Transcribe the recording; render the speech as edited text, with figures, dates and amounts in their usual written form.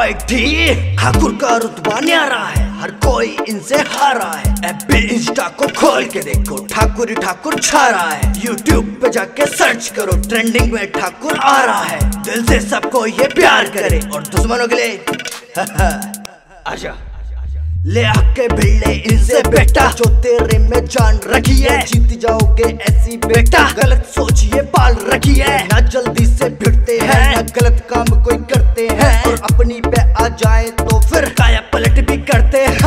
थी ठाकुर का रुतबा न्यारा है, हर कोई इनसे हारा है। एफबी इंस्टा को खोल के देखो, ठाकुर ही ठाकुर छा रहा है। यूट्यूब पे जाके सर्च करो, ट्रेंडिंग में ठाकुर आ रहा है। दिल से सबको ये प्यार करे और दुश्मनों के लिए आजा ले आके भिड़े इनसे बेटा, जो तेरे में जान रखी है। जीत जाओगे ऐसी बेटा, गलत सोच ये पाल रखी है। ना जल्दी से भिड़ते हैं, ना गलत काम कोई करते हैं, और अपनी पे आ जाए तो फिर काया पलट भी करते हैं।